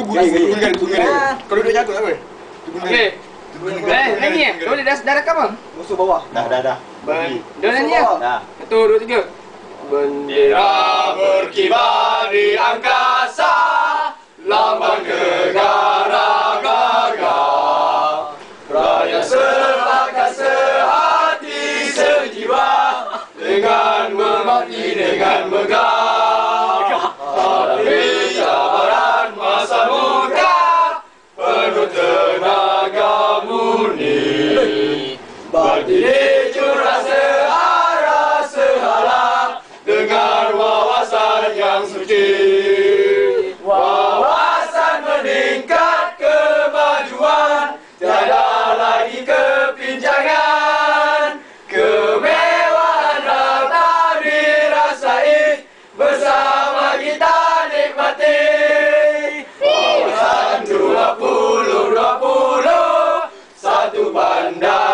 Kau duduknya aku tak apa? Okey. Nyanyi ya? Boleh dah rekam bang? Musuh bawah. Dah. Dah nyanyi ya? Dah. 1, 2, 3. Bendera berkibar di angkasa, lambang negara gagah. Rakyat serahkan sehati sejiwa, dengan berbakti dengan megah. Hadapi cabaran masa muda, penuh tenaga murni. Berdiri curah searah sehala, dengan wawasan yang suci. Wawasan meningkat kemajuan, tiada lagi kepinjangan. Kemewahan harta dirasai, bersama kita nikmati. Wawasan 2020, satu pandang